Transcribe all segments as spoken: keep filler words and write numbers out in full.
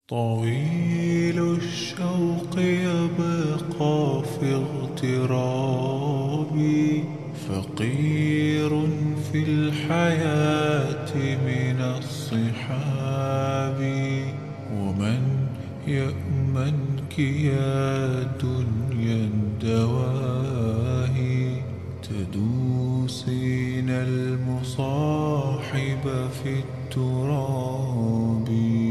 طويل الشوق يبقى في اغترابي، فقير في الحياة من الصحاب. ومن يأمنك يا دنيا الدواهي، تدوسين المصاحب في التراب.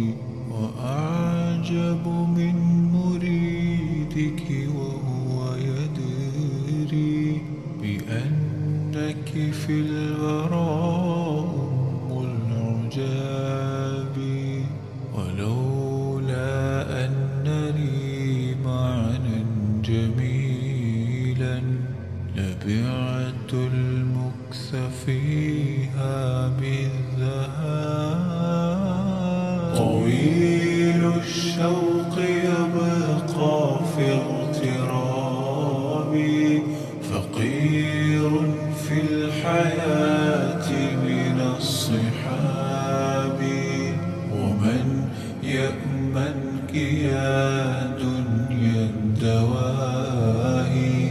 وأعجب من مريدك وهو يدري بأنك في الوراء أم العجاب. ولولا أن لي معنى جميلا لبعت المكث فيها بالذهاب. طويل الشوق يبقى في اغترابي، فقير في الحياة من الصحاب. ومن يأمنك يا دنيا الدواهي،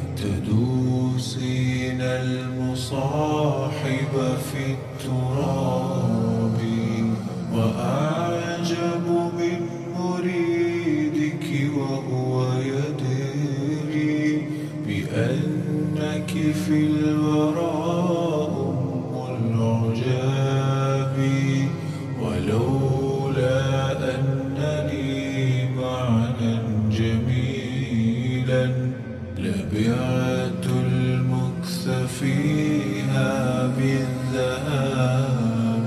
تدوسين المصاحب في التراب. وأعجب من مريدك وهو يدري بأنك في الوراء أم العجاب. ولولا أن لي معنى جميلا لبعت المكث فيها بالذهاب.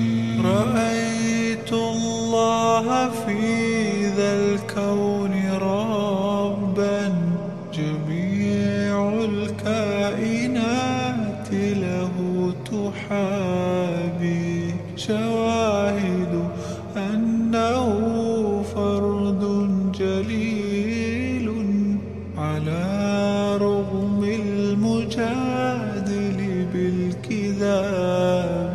رأيت الله في ذا الكون ربا، جميع الكائنات له تحابي. شواهد أنه فرد جليل على رغم المجادل بالكذاب.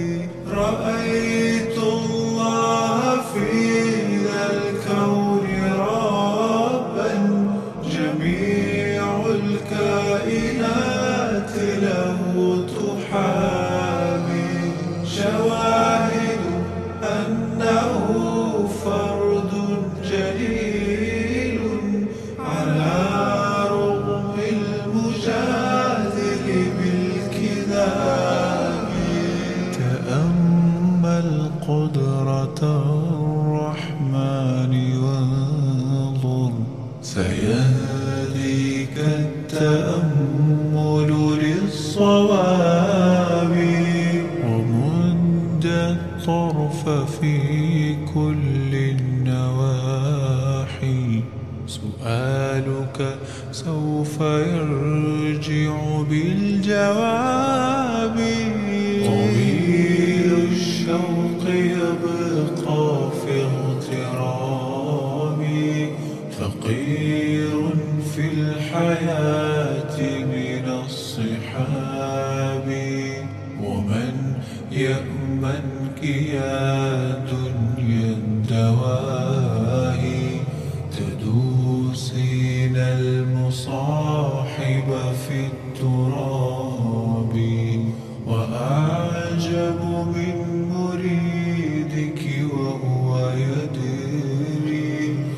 رأيت الله في ذا الكون ربا، جميع الكائنات له تحابي. شواهد أنه فرد جليل على رغم المجادل بالكذاب. تأمل قدرة الرحمن وانظر، سيهديك التأمل للصواب. ومد الطرف في كل النواحي، سؤالك سوف يرجع بالجواب. طويل الشوق يبقى في اغترابي، فقير في الحياة من الصحاب. ومن يأمنك يا دنيا الدواهي، تدوسين المصاحب في التراب. وأعجب من مريدك وهو يدري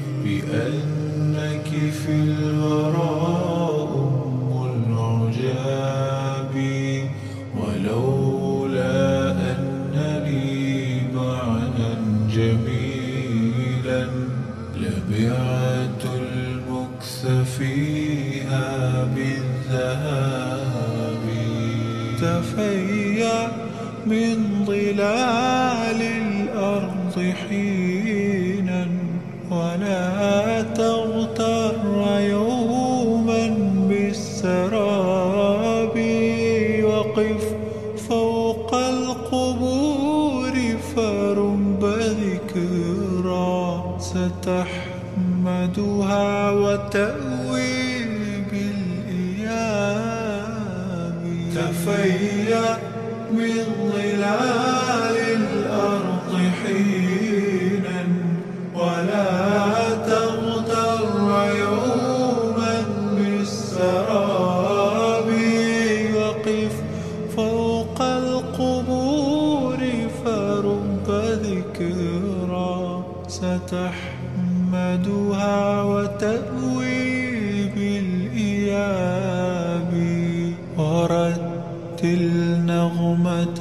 بأنك في الوراء أم العجاب. ولولا أن لي معنى جميلا لبعت المكث فيها بالذهاب. تفيأ من ظلال الأرض حينا، ولا تغتر يوما بالسراب. وقف فوق القبور فرب ذكرى، ستحمدها وتأوي بالإياب. تفيأ من ظلال الأرض حينا، ذكرى ستحمدها وتأوي بالإياب. ورتل نغمة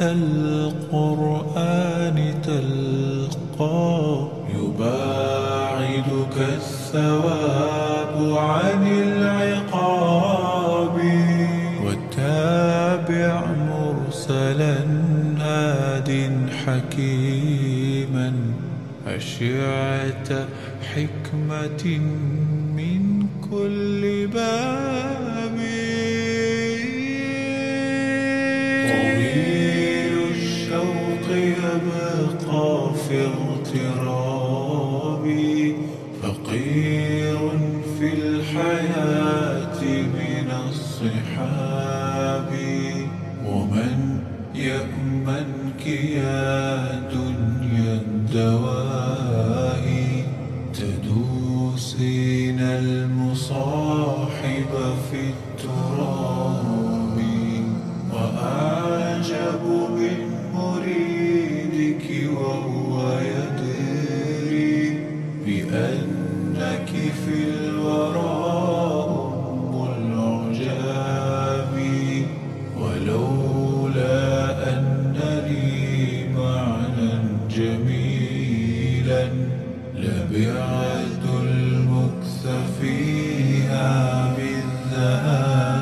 القرآن تلقى يباعدك الثواب عن العقاب. وتابع مرسلا هاد حكيما أشعة حكمة من كل باب. طويل الشوق يبقى في اغترابي فقير في الحياة من الصحاب. ومن يأمنك يا دنيا الدواهي تدوسين المصاحب في التراب. وأعجب من مريدك وهو يدري بأنك في الورى أم العجاب. ولولا أن لي معنى جميلا لبعت المكث فيها بالذهاب.